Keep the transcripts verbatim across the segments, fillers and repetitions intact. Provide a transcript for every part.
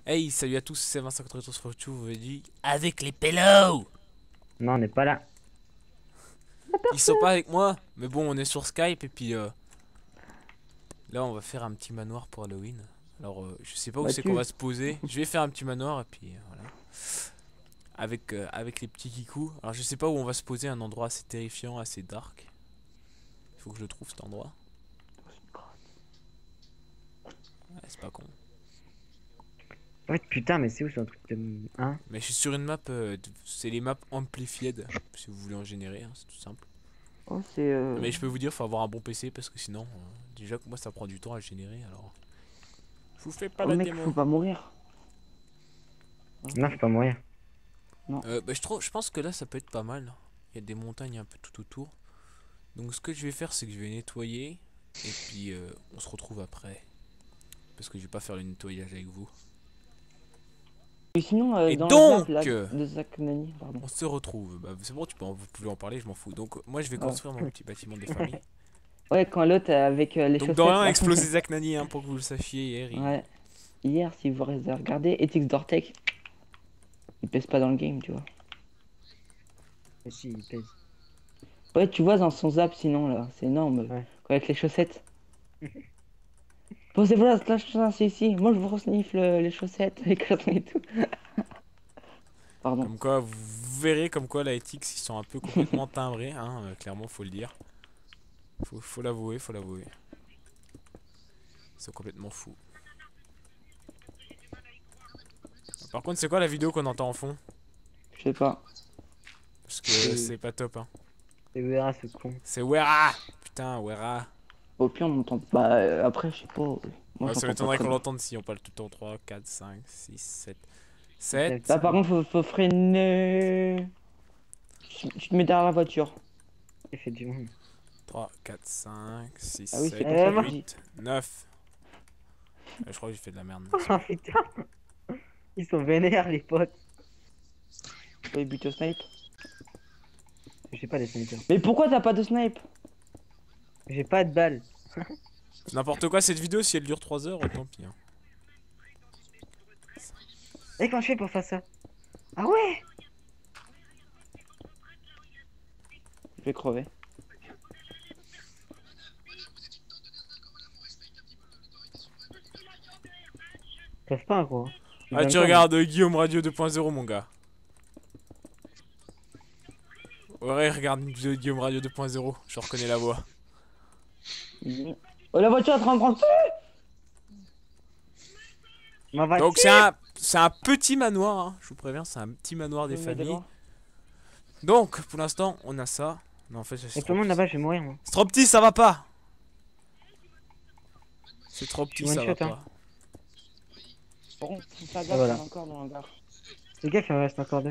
Hey, salut à tous, c'est Vincent contre Retro vous dit avec les pélos. Non, on n'est pas là. Ils sont pas avec moi, mais bon, on est sur Skype et puis euh, là, on va faire un petit manoir pour Halloween. Alors, euh, je sais pas où Bah c'est qu'on tu. va se poser. Je vais faire un petit manoir et puis euh, voilà. Avec, euh, avec les petits kikous. Alors, je sais pas où on va se poser, un endroit assez terrifiant, assez dark. Il faut que je le trouve cet endroit. Ouais, c'est pas con. Ouais, putain, mais c'est où ce truc de. Hein? Mais je suis sur une map, euh, de- c'est les maps amplified, si vous voulez en générer, hein, c'est tout simple. Oh, c'est. Euh... Mais je peux vous dire, faut avoir un bon P C parce que sinon, euh, déjà que moi ça prend du temps à générer, alors je vous fais pas Oh la mec, faut démo. pas mourir. Non, faut pas mourir. Non. Euh, bah, je, trouve, je pense que là ça peut être pas mal. Il y a des montagnes un peu tout autour. Donc ce que je vais faire, c'est que je vais nettoyer et puis euh, on se retrouve après. Parce que je vais pas faire le nettoyage avec vous. Et sinon, euh, Et dans la map là, donc, euh, de Zach Nani, pardon. on se retrouve. Bah, c'est bon, tu peux en- vous pouvez en parler, je m'en fous. Donc moi je vais Ouais. construire mon petit bâtiment des familles. Ouais, quand l'autre euh, avec euh, les Donc chaussettes Dorian a là. explosé Zach Nani, hein, pour que vous le sachiez hier. il- Ouais. Hier, si vous regardez, Ethics Dortec, il pèse pas dans le game, tu vois. Mais si, il pèse. Ouais, tu vois dans son zap sinon là, c'est énorme. Ouais. Avec les chaussettes. Posez voilà, slash ça, c'est ici. Moi je vous resniffe les chaussettes, les crânes et tout. Pardon. Comme quoi, vous verrez comme quoi la Ethics ils sont un peu complètement timbrés, hein, euh, clairement faut le dire. Faut, faut l'avouer, faut l'avouer. Ils sont complètement fous. Par contre, c'est quoi la vidéo qu'on entend en fond? Je sais pas. Parce que c'est pas top, hein. C'est verra ce con. C'est Wera. Putain, Wera. Au pire, on entend. Bah euh, après, je sais pas. euh, Moi Ouais, ça j'entends pas m'étonnerait très qu'on bien. l'entende si on parle tout le temps. Trois, quatre, cinq, six, sept. sept. Là par contre, faut, faut freiner. Tu tu te mets derrière la voiture. Il fait du monde. trois, quatre, cinq, six, Ah oui, c'est sept, pour ça que je dis. huit, neuf. Je crois que j'ai fait de la merde. Oh putain. Ils sont vénères, les potes. Oui, but au snipe. J'ai pas de snipers. Mais pourquoi t'as pas de snipe? J'ai pas de balles. N'importe quoi cette vidéo, si elle dure trois heures, tant pis, hein. Et comment je fais pour faire ça? Ah ouais. Je vais crever. Crève pas, gros. Il Ah, donne tu pas, regardes euh, Guillaume Radio deux point zéro, mon gars. Ouais, regarde une vidéo de Guillaume Radio deux point zéro, je reconnais la voix. Oh la voiture est en train de prendre feu. moi. Ma Donc voiture. c'est un, c'est un petit manoir, hein, je vous préviens, c'est un petit manoir des Oui, familles. d'accord. Donc pour l'instant, on a ça. Non, en fait, c'est Et tout trop le monde petit. là-bas, je vais mourir, moi. C'est trop petit, ça va pas. C'est trop petit, Je suis ça one va shot, hein. pas. Par contre, faut faire Ah, gaffe, voilà. il y en a encore dans le hangar. Les gars, il en reste encore deux.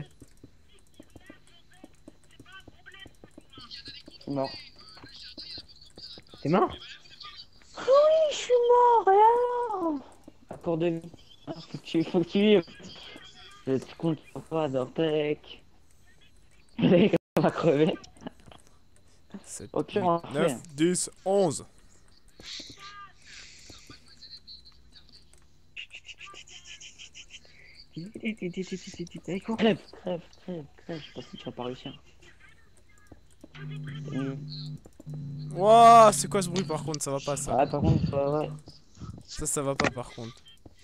Je suis mort. T'es mort? Oui, je suis mort, rien. À court de vie. Ah, faut que tu, faut que tu vives. Je te compte pas, Dortec. Les gars, on va crever. sept, Au pire, huit, on refait. neuf, dix, onze. Allez, cours. Crève, crève, crève, crève. Je pense que tu vas pas réussir. C'est nul. Wouah, c'est quoi ce bruit par contre? Ça va pas ça. Ah, par contre, euh, ouais. Ça, ça va pas par contre.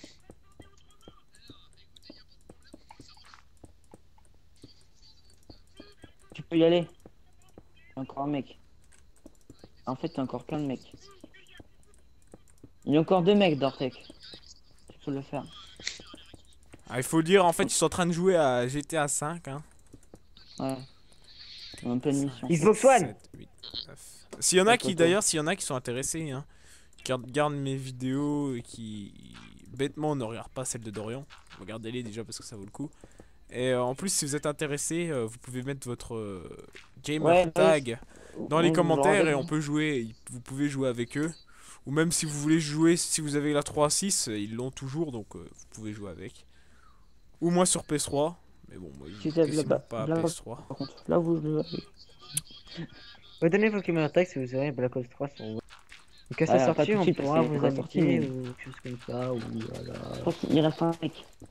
Tu peux y aller. Encore un mec. En fait, t'as encore plein de mecs. Il y a encore deux mecs, Dortec. Tu peux le faire. Ah, il faut le dire, en fait, ils sont en train de jouer à G T A cinq, hein. Ouais. On est en pleine mission. Xbox One. sept, huit, neuf. S'il y en a Pas qui, photo. d'ailleurs, s'il y en a qui sont intéressés, hein, qui regardent mes vidéos et qui, bêtement, ne regardent pas celles de Dorian, regardez-les déjà parce que ça vaut le coup. Et euh, en plus, si vous êtes intéressé, euh, vous pouvez mettre votre euh, gamer Ouais, tag dans les on- commentaires et on- on peut jouer. Vous pouvez jouer avec eux. Ou même si vous voulez jouer, si vous avez la trois six, ils l'ont toujours, donc euh, vous pouvez jouer avec. Ou moi sur P S trois. Mais bon, moi, Tu je sais, quasiment là-bas- pas là-bas- P S trois. Par contre, là vous le. Ouais, donnez vos caméras tag si vous aurez Black Ops trois sur vous. Donc à sa Ah, pas sortie, tout de on suite, parce pourra qu'il est vous pas sorti, inviter mais- ou quelque chose comme ça, ou voilà. Je pense qu'il reste un mec.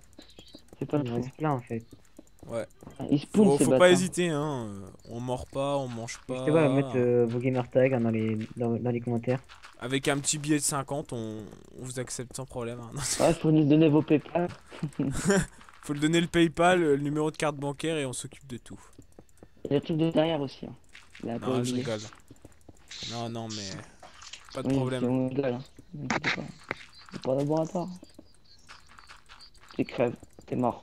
C'est pas le Il trou. reste plein en fait. Ouais. Il spawn Faut, ces faut pas bâtards. hésiter, hein. euh, On mord pas, on mange N'hésitez pas à mettre pas. euh, vos gamer tags hein, dans, les, dans, dans les commentaires. Avec un petit billet de cinquante, on, on vous accepte sans problème, hein. Ouais, faut nous donner vos PayPal. Faut le donner le PayPal, le numéro de carte bancaire et on s'occupe de tout. Et le truc de derrière aussi. Hein. Il a pas Non, je oublié. rigole. Non, non, mais pas de Oui, problème. c'est on rigole. Hein. Ne t'inquiète pas. C'est pas laboratoire. Tu crèves. T'es mort.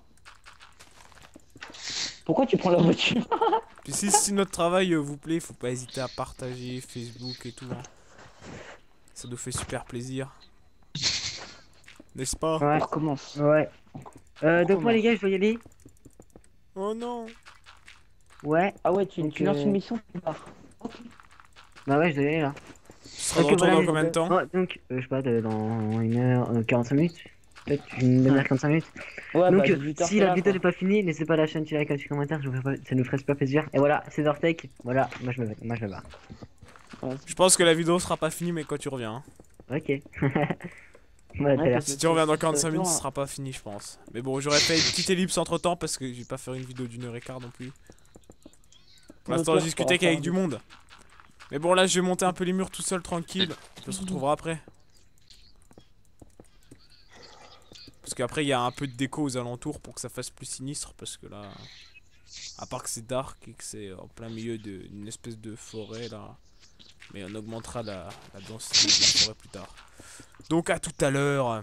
Pourquoi tu prends la voiture? Puis si, si notre travail euh, vous plaît, faut pas hésiter à partager Facebook et tout, hein. Ça nous fait super plaisir. N'est-ce pas? Ouais. On recommence. Ouais. Euh, donc moi Comment les gars, je dois y aller. Oh non. Ouais. Ah ouais, tu, Donc, tu lances euh, une mission, tu pars. Bah ouais, je dois y aller là. Tu seras de Ok, retour voilà, dans les- combien de temps? Oh, donc, euh, je sais pas, de- dans une heure, euh, quarante-cinq minutes. Peut-être une demi-heure, quarante-cinq minutes. Ouais, donc, bah euh, dix-huit heures, si t'es la là, vidéo quoi. n'est pas finie, n'hésitez pas à lâcher un petit like, un petit commentaire, ça nous ferait, ça nous ferait super plaisir. Et voilà, c'est Dortech. Voilà, moi je me vais, moi je me barre. Ouais, Je pense que la vidéo sera pas finie, mais quand tu reviens, hein. Ok. Voilà, Ouais, t'as l'air. parce Si que tu reviens dans ça- quarante-cinq ça minutes, dure, ce hein. sera pas fini, je pense. Mais bon, j'aurais fait une petite ellipse entre temps parce que je vais pas faire une vidéo d'une heure et quart non plus. Pour Au l'instant, pire, j'ai tu discuté pourras qu'avec faire du des- monde. Mais bon, là, je vais monter un peu les murs tout seul, tranquille. Puis on se retrouvera après. Parce qu'après, il y a un peu de déco aux alentours pour que ça fasse plus sinistre. Parce que là, à part que c'est dark et que c'est en plein milieu d'une espèce de forêt là. Mais on augmentera la, la densité de la forêt plus tard. Donc à tout à l'heure.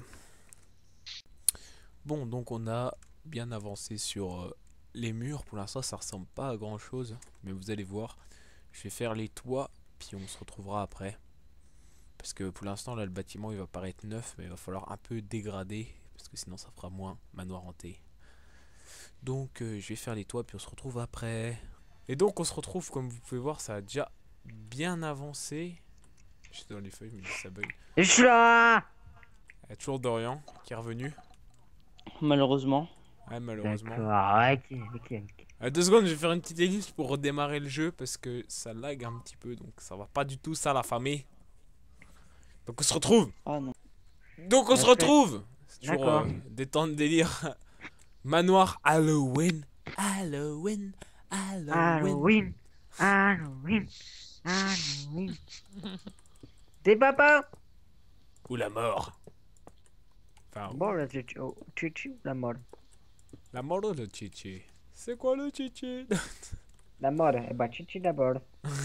Bon, donc on a bien avancé sur euh, les murs. Pour l'instant, ça ressemble pas à grand chose. Mais vous allez voir. Je vais faire les toits. Puis on se retrouvera après. Parce que pour l'instant, là, le bâtiment il va paraître neuf. Mais il va falloir un peu dégrader. Parce que sinon, ça fera moins manoir hanté. Donc euh, je vais faire les toits. Puis on se retrouve après. Et donc on se retrouve, comme vous pouvez voir, ça a déjà bien avancé. J'étais dans les feuilles, mais ça bug. Je suis là. Il y a toujours Dorian qui est revenu. Malheureusement. Ouais, malheureusement. D'accord, ok, ok, ok. À deux secondes, je vais faire une petite ellipse pour redémarrer le jeu parce que ça lag un petit peu. Donc ça va pas du tout, ça, la famille. Donc on se retrouve. Ah non. Donc on se Parfait. retrouve. C'est toujours D'accord. euh, des temps de délire. Manoir Halloween. Halloween. Halloween. Halloween. Halloween. Halloween. T'es papa. Ou la mort. Enfin, Bon, là, tu oh, tu tu la mort. la mort ou le chichi? C'est quoi le chichi? La mort, eh bah, tu tu d'abord.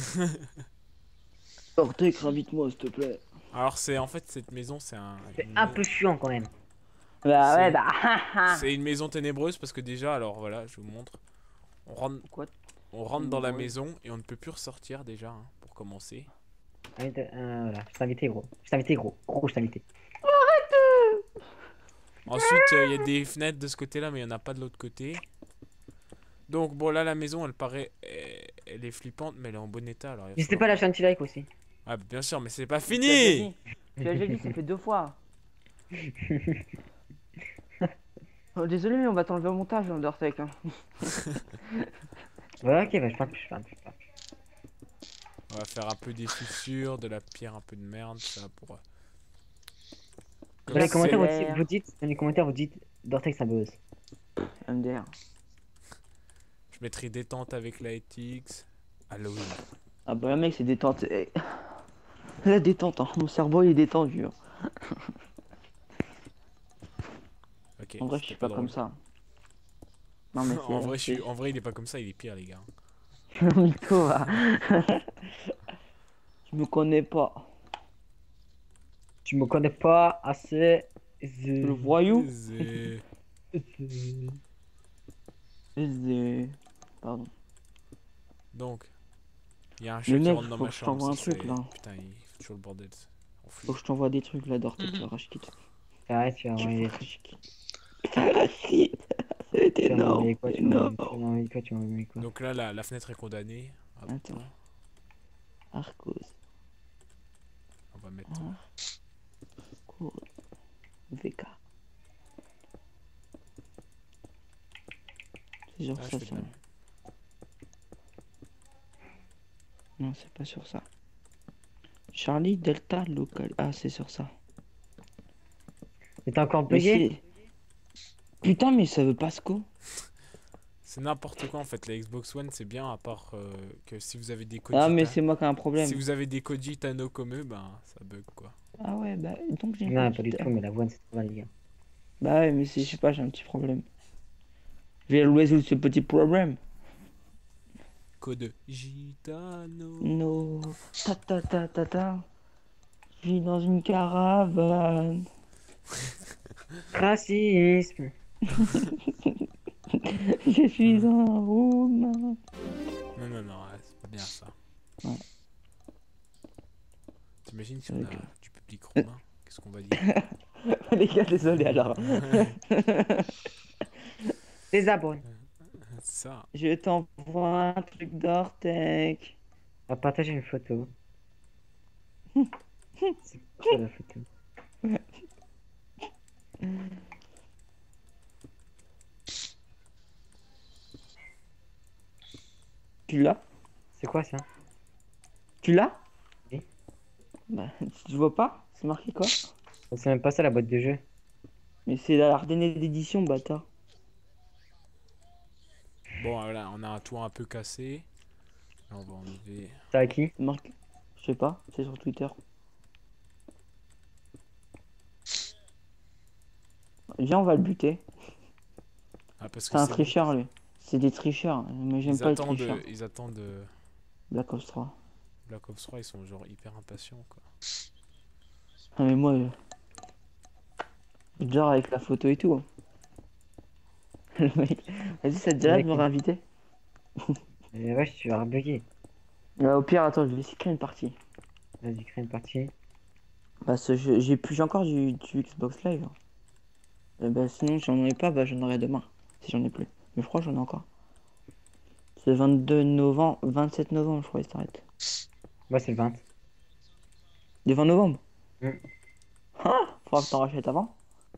Ortec, invite-moi, s'il te plaît. Alors c'est en fait cette maison, c'est un. C'est une- un peu chiant quand même. Bah C'est- ouais, bah. C'est une maison ténébreuse parce que déjà, alors voilà, je vous montre. On rentre, Quoi? on rentre dans la Ténébreuse. maison et on ne peut plus ressortir déjà, hein, pour commencer. Invite- euh, voilà, je t'ai invité, gros. Je t'ai invité, gros. Gros, je t'ai invité. Ensuite, euh, il y a des fenêtres de ce côté-là, mais il n'y en a pas de l'autre côté. Donc bon, là la maison, elle paraît, elle, elle est flippante, mais elle est en bon état. Alors il va N'hésitez falloir- pas à lâcher un petit like aussi. Ah bien sûr, mais c'est pas Tu l'as fini. déjà dit. Tu l'as déjà dit, ça fait deux fois. Oh, désolé, mais on va t'enlever au montage, Undertake. Hein. Ouais, ok, bah, je parle plus, je parle plus. je parle plus. On va faire un peu des fissures, de la pierre, un peu de merde, ça pour. euh, Dans comme les commentaires, vous c'est- dites, vous dites, dans les commentaires, vous dites, Dortex, ça buzz. M D R. Je mettrai détente avec la T X. Halloween. Ah bah, mec, c'est détente. Eh. La détente, hein. Mon cerveau il est détendu. Hein. Ok. En vrai, je c'était suis pas comme drôle. ça. Non, mais c'est. en, vrai, je suis... en vrai, il est pas comme ça, il est pire, les gars. Nico, va. Tu me connais pas. Tu me connais pas assez. Le voyou. C'est- C'est- Pardon. Donc, il y a un chat Le qui mec, rentre dans faut ma que je t'envoie chambre. un ça, truc, c'est- là. Putain, il fait toujours le bordel. On fout. Faut que je t'envoie des trucs là, Dortec, tu vas racheter. Arrête, tu vas Tu envoyer vas racheter. C'est tu vas énorme. m'envoyer quoi, tu vas énorme. m'envoyer quoi, tu vas m'envoyer quoi. Donc là, la, la fenêtre est condamnée. Hop, Attends. Arcos. on va mettre. Arcos. V K. C'est sur Ah, je ça, fais de ça. la- Non, c'est pas sur ça. Charlie Delta local. Ah, c'est sur ça. Mais t'es encore Mais bugué? Putain, mais ça veut pas ce coup. C'est n'importe quoi en fait. La Xbox One, c'est bien à part euh, que si vous avez des Ah, mais Kojita. c'est moi qui ai un Si problème. vous avez des Kojitano comme eux, ben ça bug quoi. Ah ouais, bah donc j'ai une Non, pas du petite... tout, mais la voix, c'est trop mal, les gars. Bah ouais, mais c'est, je sais pas, j'ai un petit problème. Je vais résoudre ce petit problème. Code Gitano. No. Ta ta ta ta ta. Je vis dans une caravane. Racisme. Je suis un roumain. Non, non, non, ouais, c'est pas bien ça. Ouais. T'imagines si C'est on vrai a que- du public roumain? Qu'est-ce qu'on va dire? Les gars, désolé alors. Désabonne. C'est ça. Je t'envoie un truc d'Ortec. On va partager une photo. C'est quoi la photo? Tu l'as? C'est quoi ça? Tu l'as? Oui. Bah, tu vois pas? C'est marqué quoi? C'est même pas ça la boîte de jeu. Mais c'est la Ardennais d'édition, bâtard. Bon, voilà, on a un toit un peu cassé. Là, on va enlever. C'est à qui? C'est marqué. Je sais pas, c'est sur Twitter. Viens, on va le buter. Ah, parce que C'est un c'est- tricheur, lui. C'est des tricheurs, mais j'aime Ils pas les attendent, tricheurs. ils attendent euh, Black Ops trois. Black Ops trois, ils sont genre hyper impatients quoi. Ah, mais moi, euh, genre avec la photo et tout. hein. Le mec, vas-y, ça te dirait de me Mec. réinviter? Mais wesh, tu vas rebugger. Ouais, au pire, attends, je vais essayer de créer une partie. Vas-y, crée une partie. Parce que je- j'ai plus, j'ai encore du, du Xbox Live. hein. Et bah, sinon, j'en ai pas, bah, j'en aurai demain. Si j'en ai plus. Mais je crois que j'en ai encore. C'est le vingt-deux novembre, vingt-sept novembre, je crois, il s'arrête. Moi, c'est le vingt. Le vingt novembre? Mm. Ah, faudra que t'en rachètes avant.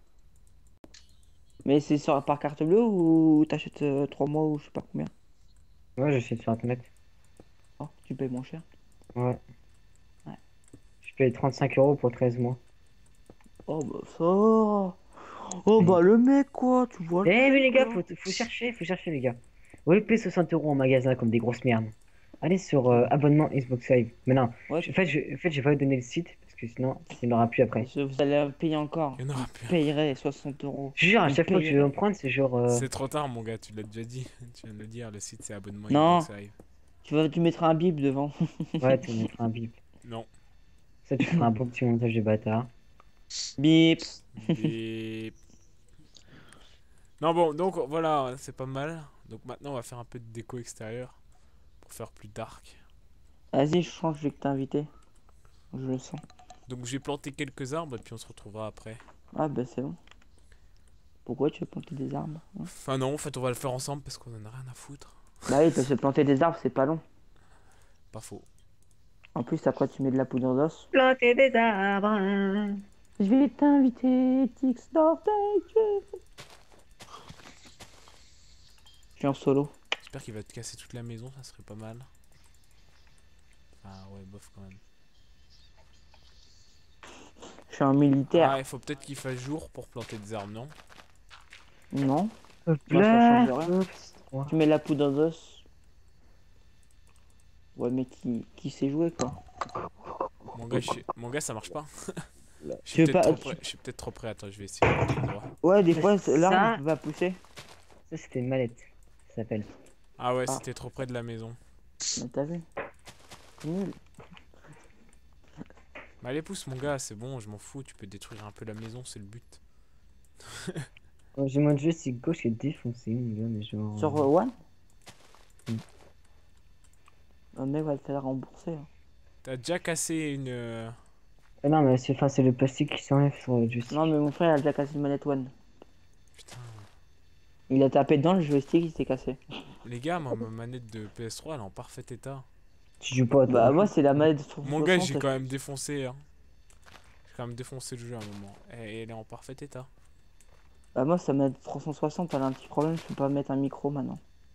Mais c'est sur, par carte bleue ou t'achètes euh, trois mois ou je sais pas combien? Ouais, je suis sur internet. Oh, tu payes moins cher. Ouais. Ouais. Je paye trente-cinq euros pour treize mois. Oh bah ça va. Oh Oui. bah le mec quoi, tu vois. Eh le mais mec, les gars, là. faut, faut chercher, faut chercher les gars. Au lieu de payer soixante euros en magasin comme des grosses merdes, allez sur euh, abonnement Xbox Live. Mais non, Ouais, je- en fait, je, en fait, j'ai pas donné le site parce que sinon, il n'y en aura plus après. je- vous allez payer encore. Il y en aura Vous plus. payerez soixante euros. Je jure, à Vous chaque fois que je vais payerez. en prendre, c'est genre. euh, C'est trop tard mon gars, tu l'as déjà dit. Tu viens de le dire, le site c'est abonnement Non. Xbox Live. Tu vas, tu mettras un bip devant. Ouais, tu mettras un bip. Non. Ça, tu feras un beau petit montage de bâtard. Bip. Des... Non bon, donc voilà, c'est pas mal. Donc maintenant on va faire un peu de déco extérieure pour faire plus dark. Vas-y, je change, je vais que t'ai invité. Je le sens. Donc j'ai planté quelques arbres et puis on se retrouvera après. Ah bah c'est bon. Pourquoi tu veux planter des arbres? hein Enfin non, en fait on va le faire ensemble parce qu'on en a rien à foutre. Bah oui, parce que planter des arbres, c'est pas long. Pas faux. En plus, après, tu mets de la poudre d'os. Planter des arbres. Je vais t'inviter, Tix Nortec. Je suis en solo. J'espère qu'il va te casser toute la maison, ça serait pas mal. Ah ouais, bof quand même. Je suis un militaire. Ah, il faut peut-être qu'il fasse jour pour planter des arbres, non? Non. Hop Moi, ça là. change rien. Hop, trois. Tu mets de la poudre d'os. Ouais, mais qui, qui sait jouer, quoi. Mon gars, je suis- Mon gars ça marche pas. Je Tu suis veux peut-être pas- trop près. Je suis peut-être trop près. Attends, je vais essayer de tout droit. Ouais, des fois, Ça- l'arbre va pousser. Ça, c'était une mallette. Ça s'appelle. Ah ouais, Ah. c'était trop près de la maison. Mais t'as vu? Nul. Bah allez pousse mon gars, c'est bon, je m'en fous, tu peux détruire un peu la maison, c'est le but. Oh, j'ai mon joystick gauche qui est défoncé, mon gars, mais genre. Sur euh, One? Mm. Le mec va te faire rembourser. hein. T'as déjà cassé une... euh, Ah non, mais c'est enfin, c'est le plastique qui s'enlève sur le joystick. Non, mais mon frère, il a déjà cassé une manette One. Putain. Il a tapé dedans, le joystick, il s'est cassé. Les gars, moi, ma manette de P S trois, elle est en parfait état. Tu joues pas, toi. Bah, moi, c'est la manette sur Mon gars, j'ai soixante, quand même défoncé, hein. J'ai quand même défoncé le jeu à un moment. Et elle est en parfait état. Bah, moi, sa manette trois cent soixante, elle a un petit problème, je peux pas mettre un micro maintenant.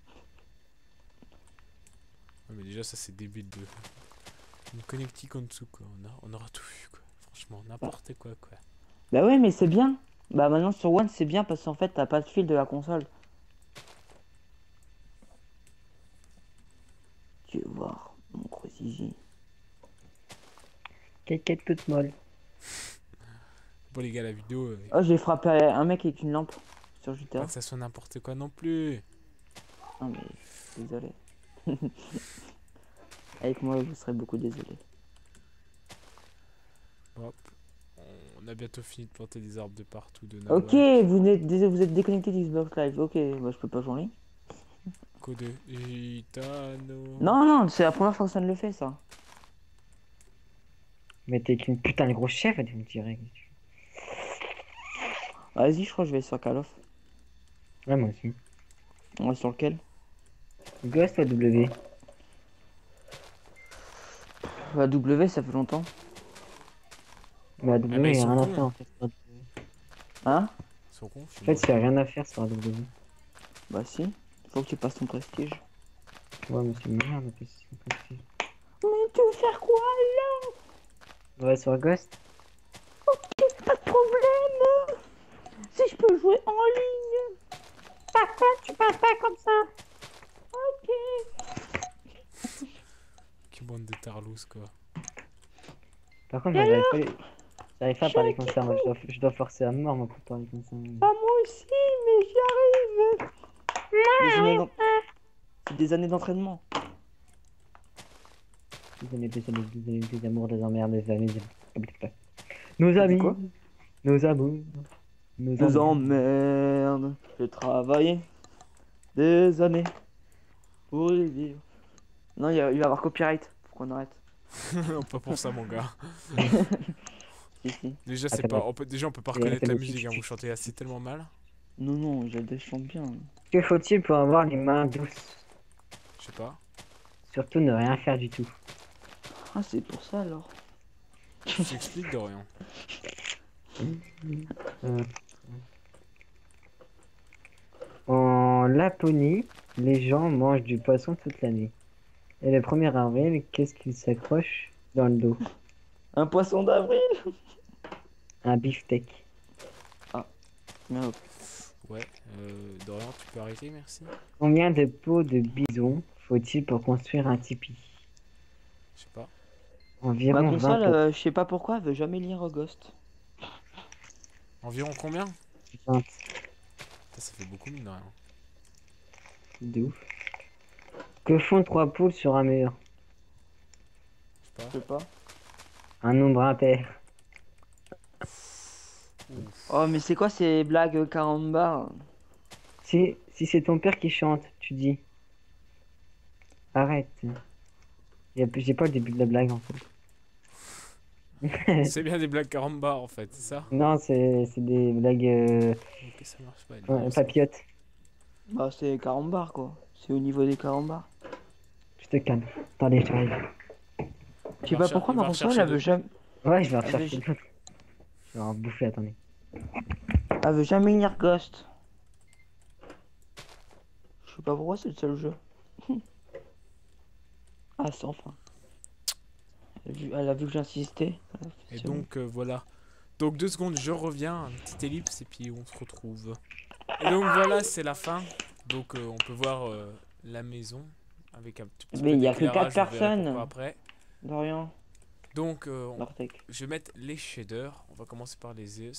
Ouais, mais déjà, ça c'est débile de... Une connectique en dessous, quoi. On, a... On aura tout vu, quoi. Franchement, n'importe quoi, quoi. Bah, ouais, mais c'est bien. Bah maintenant sur One c'est bien parce qu'en fait t'as pas de fil de la console. Tu vas voir mon gros zizi. Quelqu'un toute molle. Bon les gars, la vidéo, euh, Oh j'ai frappé un mec avec une lampe sur G T pas A. que ça soit n'importe quoi non plus. Non mais désolé. Avec moi vous serez beaucoup désolé. Hop. On a bientôt fini de planter des arbres de partout de Ok, Nawak. vous êtes, dés- vous êtes déconnecté d'Xbox Live. Ok, bah je peux pas jouer en ligne. Code Gitano. Non, non, c'est la première fois que ça ne le fait ça. Mais t'es qu'une putain de gros chef, tu me dirais. Vas-y, je crois que je vais sur Call of. Ouais, moi aussi. On va sur lequel? Ghost ou W? Bah W ça fait longtemps. Bah Ah W, bah, ils y a sont rien à cons. faire en fait. En Hein? Ils sont cons, fait, y a rien à faire sur la W. Bah si. Faut que tu passes ton prestige. Ouais, mais c'est une merde, en plus, c'est compliqué. Mais tu veux faire quoi là? Ouais, sur Ghost? Pas de problème. Si je peux jouer en ligne. Pourquoi tu parles pas comme ça? Ok. Quelle bande de tarlouse quoi. Par contre, moi, j'arrive pas, les- j'arrive pas à parler comme ça. Moi, je dois, je dois forcer à mort, moi, pour parler comme ça. Bah moi aussi, mais j'y arrive. Des années d'en- C'est des années d'entraînement. Des années, des années, des années, des amours, des emmerdes, des amis. des- Nos T'as dit amis, quoi? nos amours, nos Nous amours. emmerde. J'ai travaillé des années pour les vivre. Non, il, y a- il va y avoir copyright. Faut qu'on arrête. Pas pour ça mon gars. Si, si. Déjà Ah, c'est t'as pas. pas- On peut... Déjà on peut pas Il y a reconnaître la des musique, hein, petits- vous chantez assez tellement mal. Non, non, je je chante bien. Que faut-il pour avoir les mains douces? Je sais pas. Surtout ne rien faire du tout. Ah, c'est pour ça alors. Je t'explique Dorian. Euh. En Laponie, les gens mangent du poisson toute l'année. Et le premier avril, qu'est-ce qu'ils s'accrochent dans le dos? Un poisson d'avril. Un beefsteak. Merde. Ouais. Euh, Dorian, tu peux arrêter, merci. Combien de peaux de bison faut-il pour construire un tipi? Je sais pas. Ma Environ console, vingt peaux. euh, je sais pas pourquoi, elle veut jamais lire Ghost. Environ combien? vingt. Ça, ça fait beaucoup mine de rien. De ouf. Que font trois poules sur un mur? Je sais Je sais pas. Un nombre impair. pas. Ouf. Oh, mais c'est quoi ces blagues caramba? Si, si c'est ton père qui chante, tu dis. Arrête. Y a- J'ai pas le début de la blague en fait. C'est bien des blagues caramba en fait, c'est ça? Non, c'est c'est des blagues euh, Ok, ça marche pas. ouais, papillotes. Bah, c'est carambar quoi. C'est au niveau des carambars. Je te calme. Attendez, j'arrive. Je sais pas pourquoi ma console, elle veut jamais. Ouais, je vais en Ah, rechercher mais d'autres. Je vais en bouffer, attendez. Elle veut jamais lire Ghost. Je sais pas pourquoi c'est le seul jeu. Ah, c'est enfin. Elle a vu, elle a vu que j'insistais. Et C'est bon. donc euh, voilà. Donc deux secondes, je reviens, un petit ellipse et puis on se retrouve. Et donc voilà, c'est la fin. Donc euh, on peut voir euh, la maison avec un tout petit Mais peu il y a que d'éclairage, quatre vous verrez personnes. pourquoi après. Dorian, Donc euh, on- Nortec. je vais mettre les shaders. On va commencer par les yeux.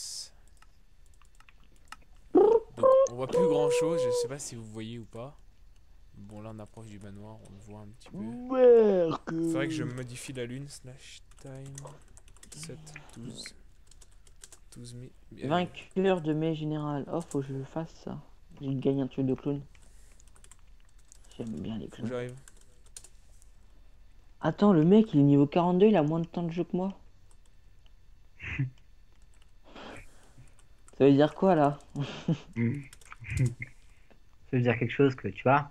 Donc on voit plus grand chose, je sais pas si vous voyez ou pas. Bon là on approche du manoir, on le voit un petit peu. Merde. C'est vrai que je modifie la lune, slash time, sept, douze, douze mille. euh, Vainqueur de mai général. Oh, faut que je fasse ça. J'ai gagné un truc de clown. J'aime bien les faut que clowns. j'arrive. Attends, le mec il est niveau quarante-deux, il a moins de temps de jeu que moi. Ça veut dire quoi là? Ça veut dire quelque chose que tu vois.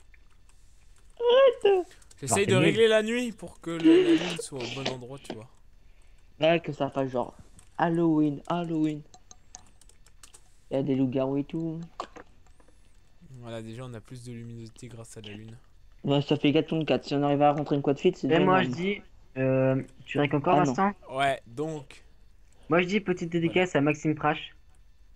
J'essaye t'es de nul. régler la nuit pour que le- la lune soit au bon endroit, tu vois. Ouais, que ça fasse genre Halloween, Halloween. Il y a des loups-garous et tout. Voilà, déjà on a plus de luminosité grâce à la lune. Ouais, ça fait quatre contre quatre. Si on arrive à rentrer une quad fit, c'est Et déjà moi je énorme. dis, euh, tu règles encore Ah, non. l'instant? Ouais, donc, Moi je dis petite dédicace à Maxime Trash.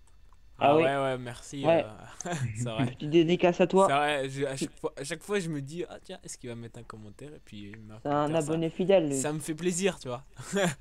Ah Ah oui. ouais, ouais, merci. Ouais. euh, c'est vrai. Petite dédicace à C'est toi. vrai, je- à, chaque fois, à chaque fois, je me dis, ah tiens, est-ce qu'il va mettre un commentaire? Et puis, il met un C'est un commentaire, ça, abonné fidèle, lui. ça me fait plaisir, tu vois.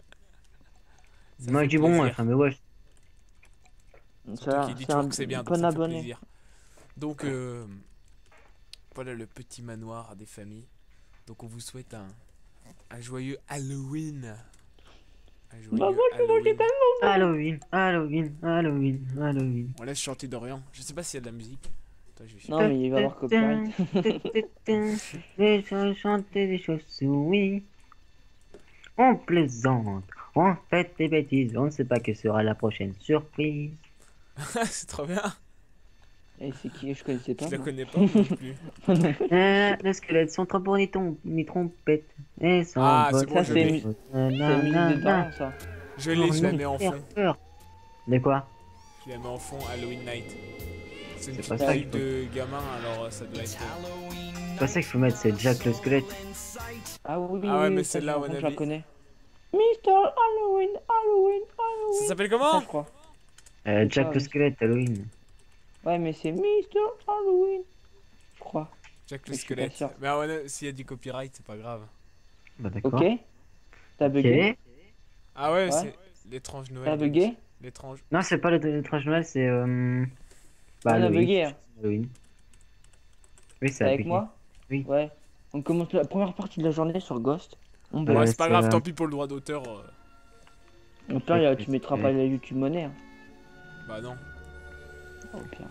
Ça Moi, fait je dis bon, plaisir. enfin, mais ouais. C'est Surtout un, qu'il dit c'est toujours un que c'est bien, donc bon ça me fait abonné. plaisir. Donc, euh, voilà le petit manoir des familles. Donc, on vous souhaite un, un joyeux Halloween. Un joyeux Bah, moi, je vais manger Halloween. Halloween, Halloween, Halloween, Halloween. On laisse chanter Dorian. Je sais pas s'il y a de la musique. Attends, je vais Non, mais il va avoir copyright. Les gens chanter des chauves-souris. On plaisante, on fait des bêtises, on ne sait pas que sera la prochaine surprise. c'est trop bien. Et c'est qui? Je connaissais pas. Je la moi. connais pas moi non plus. Euh, les squelettes sont trop pour ni, tom- ni trompettes. Et sont Ah, c'est bottes. bon, Ça, je c'est l'ai. mu- c'est la musique de Dorian, ça. Je l'ai, je la mets en fond. De quoi? Je la mets en fond Halloween Night. C'est une C'est petite pas ça musique qu'il faut. de gamin, alors euh, ça doit être. C'est pas ça qu'il faut mettre, c'est Jack le squelette. Ah oui, Ah ouais, oui, mais ça, celle-là, par à mon contre, je la avis. connais. mister Halloween, Halloween, Halloween. Ça s'appelle Ça, comment? je crois. Euh, Jack Ah, le oui. squelette, Halloween. Ouais, mais c'est mister Halloween. Je crois. Jack le Mais je suis pas squelette. sûr. Mais ah ouais, s'il y a du copyright, c'est pas grave. Bah d'accord. Ok. T'as bugué? Ok. Ah ouais, Ouais. c'est l'étrange Noël. T'as de bugué? Miss- L'étrange. Non, c'est pas le l'étrange Noël, c'est euh... On a Halloween. bugué, hein. Halloween. Oui, T'es c'est avec moi? Oui. Ouais. On commence la première partie de la journée sur Ghost. On bug. Ouais, Ouais, c'est pas c'est grave, vrai. tant pis pour le droit d'auteur. euh, Au pire, il y a- tu mettras pas la YouTube monnaie. Hein. Bah non. Au pire.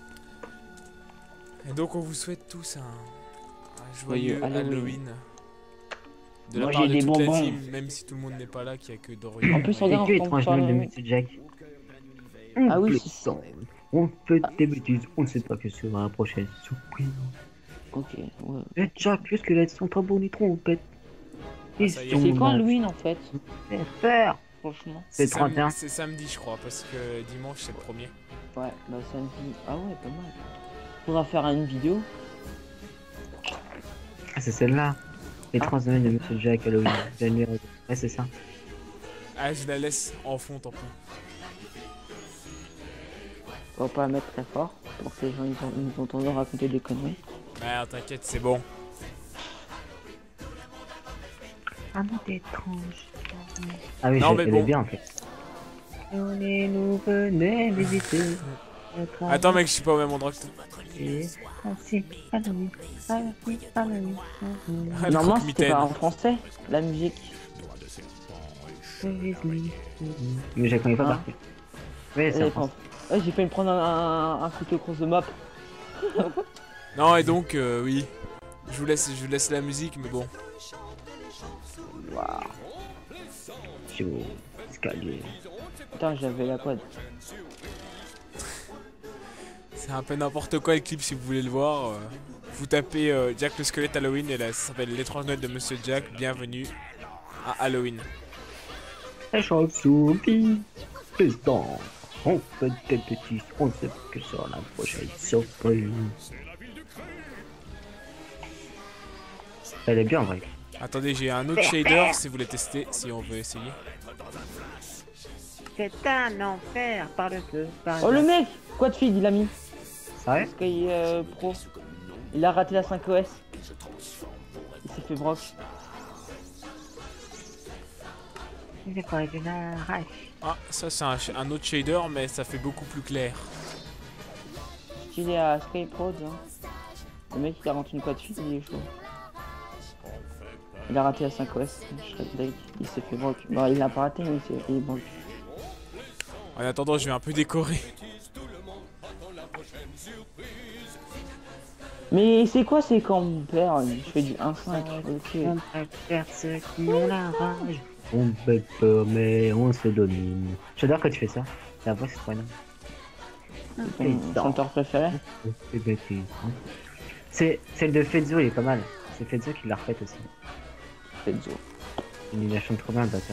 Et donc, on vous souhaite tous un, un joyeux Joyeux Halloween. Halloween. De la Moi, part j'ai de des toute la bonbons. team, même si tout le monde n'est pas là, qu'il y a que Dorian. En plus, C'est regarde, que on l'étrange parle Noël de de- Monsieur Jack. Ah oui, On c'est plaisante, on fait des bêtises, on ne sait pas que sera la prochaine surprise. Ok, ouais. Et Jack le squelette sont trop bons, les trompettes. Ah, Ils ça y est. sont C'est quand là. Halloween en fait? Fait peur. Franchement. C'est sam- trente et un. C'est samedi, je crois, parce que dimanche, c'est le premier. Ouais, bah samedi. Ah ouais, pas mal. Faudra faire une vidéo. Ah, c'est celle-là. L'étrange Noël de Monsieur Jack Halloween. January. Ouais, c'est ça. Ah, je la laisse en fond, tant pis. Faut pas la mettre très fort pour que les gens ils ont- ils nous entendent raconter des conneries. Merde, t'inquiète, c'est bon. Un monde étrange. Ah oui, Non, je mais elle bon. est bien en fait. On est nous venez visiter. notre Attends, mec, je suis pas au même endroit que toi. amitié. Ah, si, Halloween, Halloween, Halloween, Halloween. Ah, le Normalement, c'était croque-mitaine. pas en français, la musique. Mais je la connais pas Ah. par cœur. Oui, c'est Elle en est pas en- France. Ouais, j'ai failli me prendre un, un, un couteau cross de map. Non, et donc, euh, oui. Je vous laisse, je vous laisse la musique, mais bon. Waouh. Sur escalier. Putain, j'avais la quad. C'est un peu n'importe quoi le clip si vous voulez le voir. euh, Vous tapez euh, Jack le squelette Halloween et là ça s'appelle l'étrange Noël de Monsieur Jack. Bienvenue à Halloween. La chauve-souris, pesant. On fait des petits, on ne sait pas que sera la prochaine surprise. Elle est bien en vrai. Attendez, j'ai un autre shader si vous voulez tester, si on veut essayer. C'est un enfer par le feu, par Oh le mec! Quad feed il a mis. Ouais. Sky euh, Pro. Il a raté la cinq O S. Il s'est fait broc. C'est quoi une arrache? Ah, ça c'est un, sh- un autre shader, mais ça fait beaucoup plus clair. Il est à Sky Pro, tiens. Le mec il a rentré une quad feed, il est chaud. Il a raté la cinq O S. Shredlake, il s'est fait broc. Bah il l'a pas raté, mais il s'est il est broc. En attendant, je vais un peu décorer. Mais c'est quoi c'est quand mon père je fais du un cinq, ok. On préfère ceux qui ont la rage. On fait peur, mais on se domine. J'adore quand tu fais ça. La voix, c'est trop bien. Ton chanteur préféré? On fait bêtises, hein. C'est celle de Fezzo, il est pas mal. C'est Fezzo qui l'a refaite aussi. Fezzo. Il la chante trop bien, le bâtard.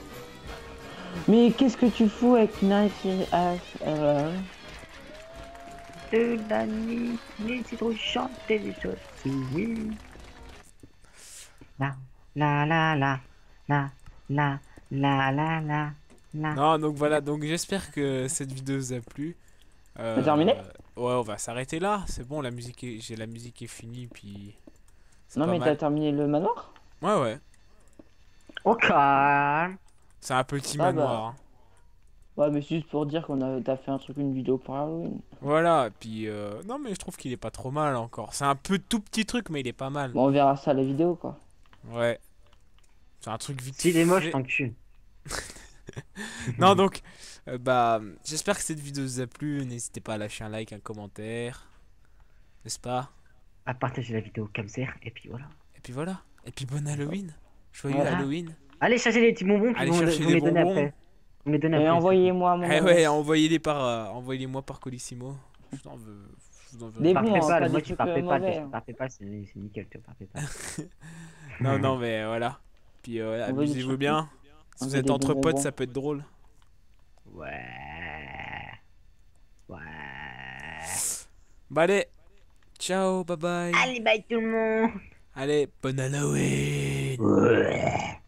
Mais qu'est-ce que tu fous avec Night euh, de la nuit, les citrouilles chantaient des choses, oui. La, la, la, la, la, la, la, la, la, la. Non, donc voilà, donc j'espère que cette vidéo vous a plu. Euh, T'as terminé? Ouais, on va s'arrêter là. C'est bon, la musique est... j'ai la musique est finie, puis c'est Non pas mais t'as mal. terminé le manoir? Ouais, ouais. Au calme. C'est un petit Ah manoir, bah. hein. Ouais mais c'est juste pour dire qu'on a t'as fait un truc, une vidéo pour Halloween. Voilà, et puis euh, non, mais je trouve qu'il est pas trop mal encore. C'est un peu tout petit truc, mais il est pas mal. Bon on verra ça à la vidéo quoi. Ouais, c'est un truc vite S'il est moche, fait. t'encules. Non, donc, euh, bah, j'espère que cette vidéo vous a plu. N'hésitez pas à lâcher un like, un commentaire, n'est-ce pas? À partager la vidéo comme ça, et puis voilà. Et puis voilà. Et puis bon Halloween. Joyeux Voilà. Halloween. Allez chercher les petits bonbons, puis Allez vous, me- chercher vous des me les donnez bonbons. après. Vous me les donnez Et après. envoyez-moi mon Eh ouais, adresse. envoyez-les par, euh, envoyez-les-moi par Colissimo. Je t'en veux. Je vous en veux. Des Par bons, hein, PayPal, pas moi des tu trucs par euh, PayPal, mauvais. parce que hein. par PayPal c'est c'est nickel, tu vois, par PayPal. Non, non, mais voilà. Puis euh, voilà, Envoyez des amusez-vous trucs. bien. Si vous Envoyez êtes des entre bons potes, bonbons. ça peut être drôle. Ouais. Ouais. Bah allez, ciao, bye bye. Allez, bye tout le monde. Allez, bon Halloween. Ouais.